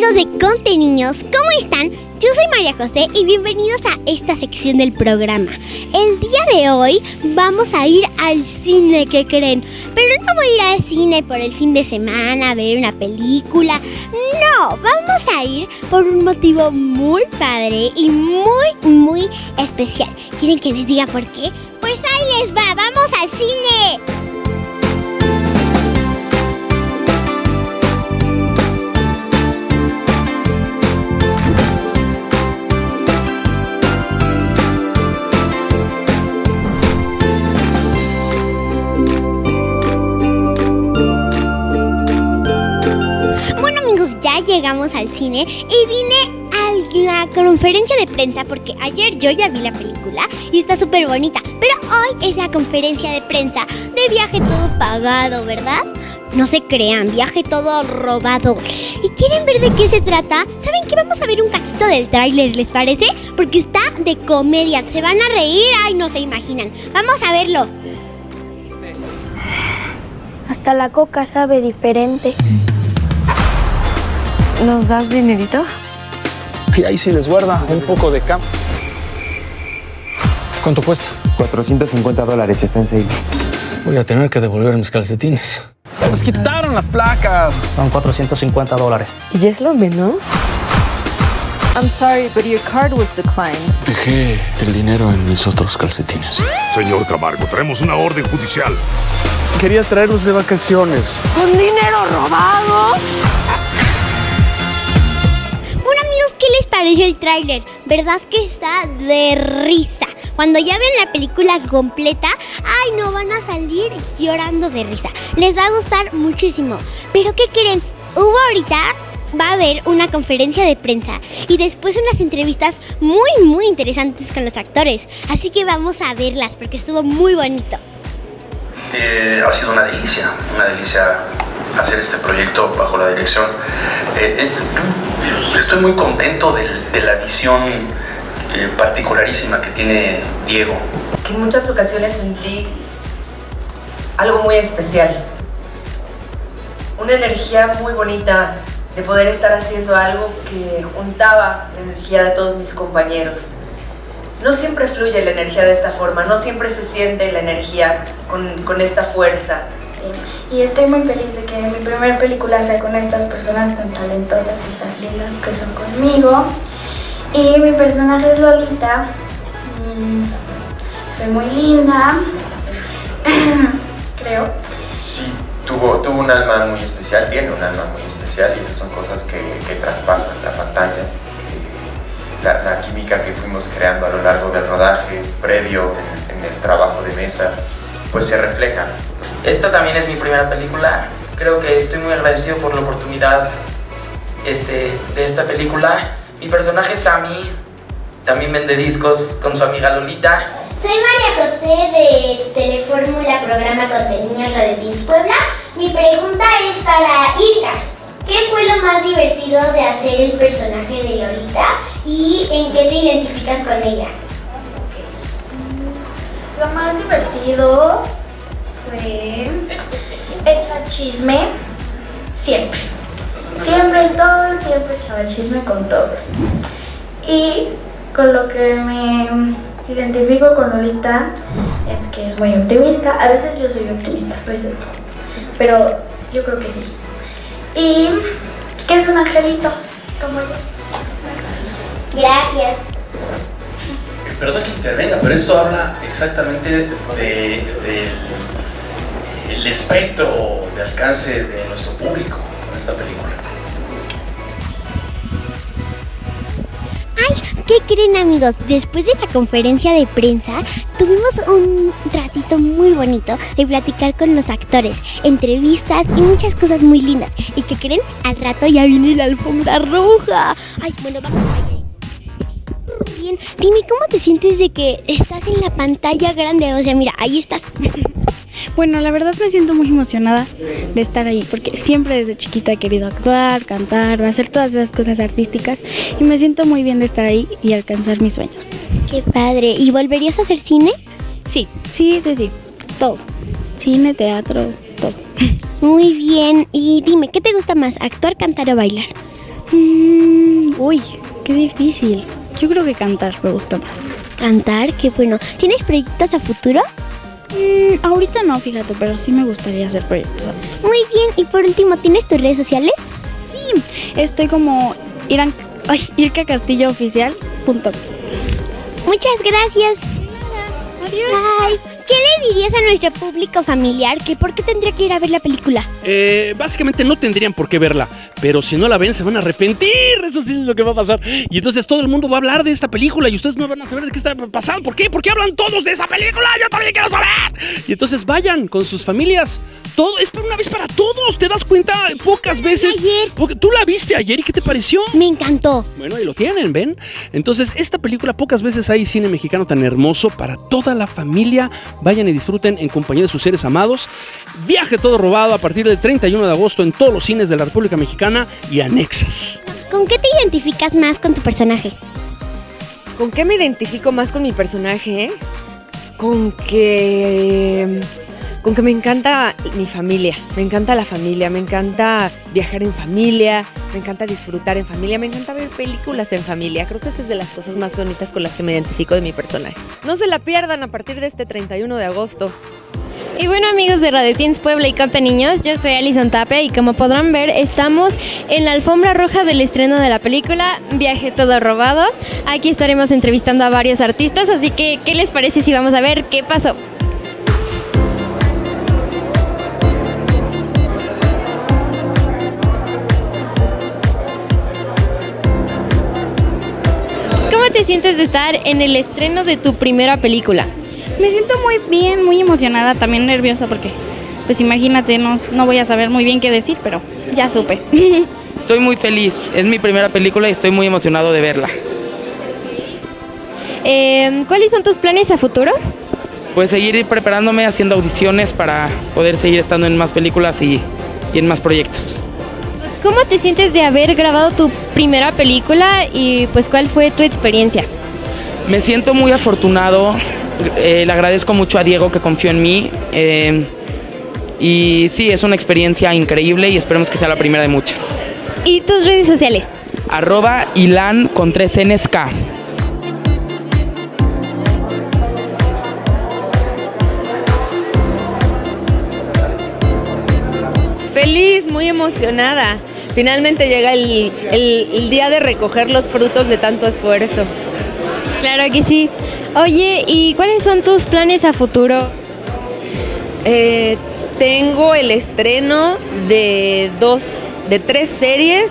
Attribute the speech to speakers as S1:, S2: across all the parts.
S1: amigos de Conte Niños, ¿cómo están? Yo soy María José y bienvenidos a esta sección del programa. El día de hoy vamos a ir al cine, ¿qué creen? Pero no voy a ir al cine por el fin de semana a ver una película. No, vamos a ir por un motivo muy padre y muy especial. ¿Quieren que les diga por qué? Pues ahí les va, ¡vamos al cine! Ya llegamos al cine y vine a la conferencia de prensa porque ayer yo ya vi la película y está súper bonita, pero hoy es la conferencia de prensa de Viaje Todo Pagado, ¿verdad? No se crean, Viaje Todo Robado. ¿Y quieren ver de qué se trata? ¿Saben qué? Vamos a ver un cachito del tráiler, ¿les parece? Porque está de comedia, se van a reír, ay, no se imaginan. Vamos a verlo.
S2: Hasta la coca sabe diferente.
S3: ¿Nos das dinerito?
S4: Y ahí sí les guarda un poco de cam. ¿Cuánto cuesta?
S5: $450, está en sale.
S4: Voy a tener que devolver mis calcetines. Nos quitaron las placas.
S6: Son $450.
S3: ¿Y es lo menos? I'm sorry, but your card was declined.
S7: Dejé el dinero en mis otros calcetines.
S8: Señor Camargo, traemos una orden judicial.
S5: Quería traerlos de vacaciones.
S3: ¿Con dinero robado?
S1: Bueno, amigos, ¿qué les pareció el tráiler? ¿Verdad que está de risa? Cuando ya ven la película completa, ay, no, van a salir llorando de risa. Les va a gustar muchísimo. Pero ¿qué creen? Va a haber una conferencia de prensa y después unas entrevistas muy interesantes con los actores. Así que vamos a verlas porque estuvo muy bonito.
S9: Ha sido una delicia hacer este proyecto bajo la dirección. Estoy muy contento de la visión particularísima que tiene Diego.
S10: Que en muchas ocasiones sentí algo muy especial, una energía muy bonita de poder estar haciendo algo que juntaba la energía de todos mis compañeros. No siempre fluye la energía de esta forma, no siempre se siente la energía con esta fuerza.
S2: Y estoy muy feliz de que mi primera película sea con estas personas tan talentosas y tan lindas que son conmigo. Y mi personaje es Lolita. Soy muy linda, creo.
S5: Sí, tuvo un alma muy especial, tiene un alma muy especial y esas son cosas que traspasan la pantalla. La química que fuimos creando a lo largo del rodaje, previo en el trabajo de mesa, pues se refleja.
S11: Esta también es mi primera película. Creo que estoy muy agradecido por la oportunidad de esta película. Mi personaje Sammy también vende discos con su amiga Lolita.
S1: Soy María José de Telefórmula, programa Conte Niños Radio Teens Puebla. Mi pregunta es para Ilka. ¿Qué fue lo más divertido de hacer el personaje de Lolita y en qué te identificas con ella?
S2: Lo más divertido fue echar chisme siempre. Siempre, todo el tiempo echaba chisme con todos. Y con lo que me identifico con Lolita es que es muy optimista. A veces yo soy optimista, a veces no. Pero yo creo que sí. Y que es un angelito, como yo.
S1: Gracias.
S12: Perdón que intervenga, pero esto habla exactamente del espectro de alcance de nuestro público en esta película.
S1: Ay, ¿qué creen, amigos? Después de la conferencia de prensa tuvimos un ratito muy bonito de platicar con los actores, entrevistas y muchas cosas muy lindas. ¿Y qué creen? Al rato ya viene la alfombra roja. Ay, bueno, vamos allá. Bien, dime, ¿cómo te sientes de que estás en la pantalla grande? O sea, mira, ahí estás.
S13: Bueno, la verdad me siento muy emocionada de estar ahí porque siempre desde chiquita he querido actuar, cantar, hacer todas esas cosas artísticas y me siento muy bien de estar ahí y alcanzar mis sueños.
S1: ¡Qué padre! ¿Y volverías a hacer cine?
S13: Sí, todo. Cine, teatro, todo.
S1: Muy bien. Y dime, ¿qué te gusta más, actuar, cantar o bailar?
S13: Uy, qué difícil. Yo creo que cantar me gusta más.
S1: Cantar, qué bueno. ¿Tienes proyectos a futuro?
S13: Ahorita no, fíjate, pero sí me gustaría hacer proyectos.
S1: Muy bien, y por último, ¿tienes tus redes sociales?
S13: Sí, estoy como irkacastillooficial.com.
S1: Muchas gracias.
S13: Adiós.
S1: Bye. ¿Qué le dirías a nuestro público familiar que por qué tendría que ir a ver la película?
S12: Básicamente no tendrían por qué verla, pero si no la ven se van a arrepentir, eso sí es lo que va a pasar. Y entonces todo el mundo va a hablar de esta película y ustedes no van a saber de qué está pasando. ¿Por qué? ¿Por qué hablan todos de esa película? Yo también quiero saber. Y entonces vayan con sus familias. Todo es por una vez para todos, ¿te das cuenta? Pocas veces.
S1: Ayer.
S12: ¿Tú la viste ayer y qué te pareció?
S1: Me encantó.
S12: Bueno, ahí lo tienen, ¿ven? Entonces, esta película, pocas veces hay cine mexicano tan hermoso para toda la familia. Vayan y disfruten en compañía de sus seres amados. Viaje Todo Robado a partir del 31 de agosto en todos los cines de la República Mexicana y anexas.
S1: ¿Con qué te identificas más con tu personaje?
S10: ¿Con qué me identifico más con mi personaje? Con que me encanta mi familia, me encanta la familia, me encanta viajar en familia, me encanta disfrutar en familia, me encanta ver películas en familia. Creo que esta es de las cosas más bonitas con las que me identifico de mi personaje. No se la pierdan a partir de este 31 de agosto.
S14: Y bueno, amigos de Radio Teens Puebla y Capta Niños, yo soy Alison Tapia y como podrán ver, estamos en la alfombra roja del estreno de la película Viaje Todo Robado. Aquí estaremos entrevistando a varios artistas, así que ¿qué les parece si vamos a ver qué pasó? ¿Cómo te sientes de estar en el estreno de tu primera película?
S13: Me siento muy bien, muy emocionada, también nerviosa porque, pues imagínate, no voy a saber muy bien qué decir, pero ya supe.
S11: Estoy muy feliz, es mi primera película y estoy muy emocionado de verla.
S14: ¿Cuáles son tus planes a futuro?
S11: Pues seguir preparándome, haciendo audiciones para poder seguir estando en más películas y en más proyectos.
S14: ¿Cómo te sientes de haber grabado tu primera película y pues cuál fue tu experiencia?
S11: Me siento muy afortunado. Le agradezco mucho a Diego que confió en mí y sí, es una experiencia increíble y esperemos que sea la primera de muchas.
S14: ¿Y tus redes sociales?
S11: @Ilan con 3 Ns K.
S10: Feliz, muy emocionada. Finalmente llega el día de recoger los frutos de tanto esfuerzo.
S14: Claro que sí. Oye, ¿y cuáles son tus planes a futuro?
S10: Tengo el estreno de 3 series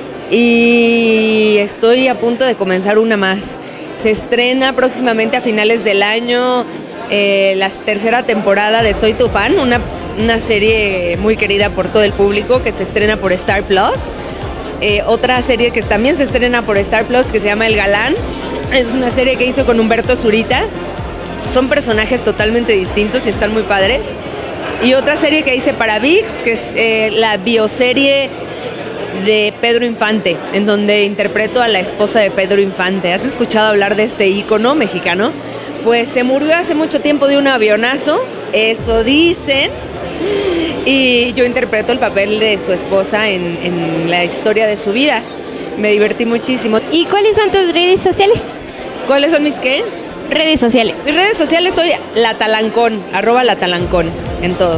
S10: y estoy a punto de comenzar una más. Se estrena próximamente a finales del año la tercera temporada de Soy tu fan, una serie muy querida por todo el público que se estrena por Star Plus. Otra serie que también se estrena por Star Plus que se llama El Galán. Es una serie que hizo con Humberto Zurita. Son personajes totalmente distintos y están muy padres. Y otra serie que hice para ViX, que es la bioserie de Pedro Infante, en donde interpreto a la esposa de Pedro Infante. ¿Has escuchado hablar de este ícono mexicano? Pues se murió hace mucho tiempo de un avionazo, eso dicen. Y yo interpreto el papel de su esposa en la historia de su vida. Me divertí muchísimo.
S14: ¿Y cuáles son tus redes sociales?
S10: ¿Cuáles son mis qué?
S14: Redes sociales.
S10: Mis redes sociales soy @latalancón, @latalancón, en todo.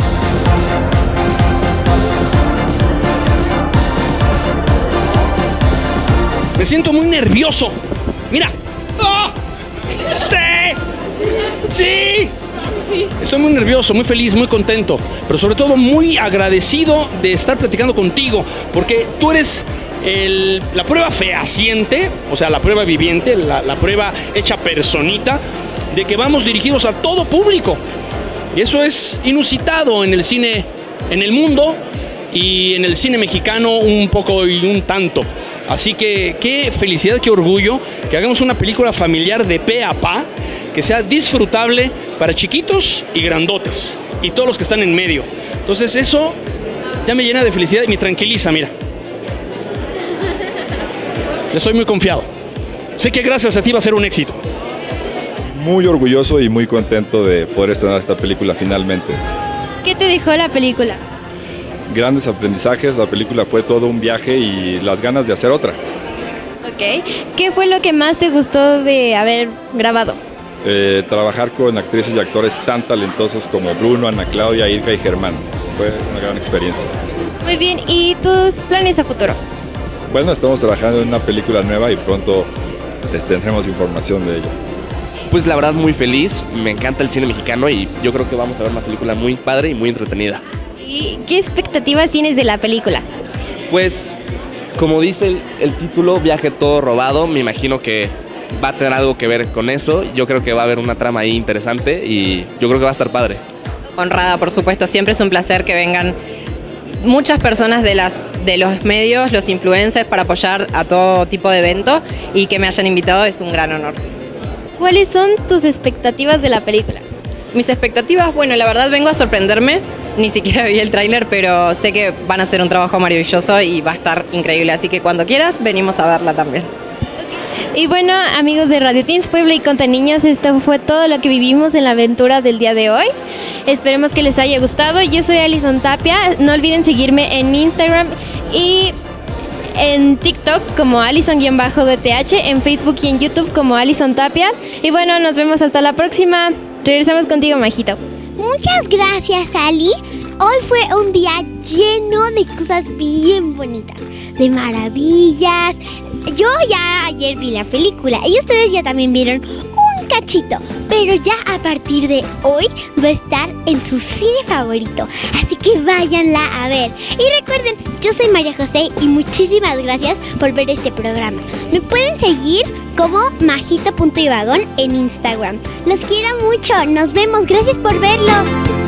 S12: Me siento muy nervioso. Mira. ¡Oh! ¡Sí! Estoy muy nervioso, muy feliz, muy contento, pero sobre todo muy agradecido de estar platicando contigo, porque tú eres la prueba fehaciente, o sea, la prueba viviente, la prueba hecha personita, de que vamos dirigidos a todo público. Y eso es inusitado en el cine, en el mundo y en el cine mexicano un poco y un tanto. Así que qué felicidad, qué orgullo que hagamos una película familiar de pe a pa, que sea disfrutable para chiquitos y grandotes y todos los que están en medio. Entonces eso ya me llena de felicidad y me tranquiliza, mira. Estoy muy confiado. Sé que gracias a ti va a ser un éxito.
S15: Muy orgulloso y muy contento de poder estrenar esta película finalmente.
S14: ¿Qué te dejó la película?
S15: grandes aprendizajes, la película fue todo un viaje y las ganas de hacer otra.
S14: Ok. ¿Qué fue lo que más te gustó de haber grabado?
S15: Trabajar con actrices y actores tan talentosos como Bruno, Ana Claudia, Irka y Germán. Fue una gran experiencia.
S14: Muy bien, ¿y tus planes a futuro?
S15: Bueno, estamos trabajando en una película nueva y pronto tendremos información de ella.
S16: Pues la verdad muy feliz, me encanta el cine mexicano y yo creo que vamos a ver una película muy padre y muy entretenida.
S14: ¿Y qué expectativas tienes de la película?
S16: Pues, como dice el título, Viaje todo robado, me imagino que va a tener algo que ver con eso. Yo creo que va a haber una trama ahí interesante y yo creo que va a estar padre.
S17: Honrada, por supuesto, siempre es un placer que vengan muchas personas de los medios, los influencers, para apoyar a todo tipo de evento, y que me hayan invitado es un gran honor.
S14: ¿Cuáles son tus expectativas de la película?
S17: Mis expectativas, bueno, la verdad vengo a sorprenderme, ni siquiera vi el tráiler, pero sé que van a hacer un trabajo maravilloso y va a estar increíble, así que cuando quieras venimos a verla también.
S14: Y bueno, amigos de Radio Teens Puebla y Conta Niños, esto fue todo lo que vivimos en la aventura del día de hoy. Esperemos que les haya gustado. Yo soy Alison Tapia. No olviden seguirme en Instagram y en TikTok como Alison-DTH, en Facebook y en YouTube como Alison Tapia. Y bueno, nos vemos hasta la próxima. Regresamos contigo, Majito.
S1: Muchas gracias, Ali. Hoy fue un día lleno de cosas bien bonitas, de maravillas. Yo ya ayer vi la película y ustedes ya también vieron un cachito, pero ya a partir de hoy va a estar en su cine favorito, así que váyanla a ver. Y recuerden, yo soy María José y muchísimas gracias por ver este programa. Me pueden seguir como majito.ivagón en Instagram. Los quiero mucho, nos vemos, gracias por verlo.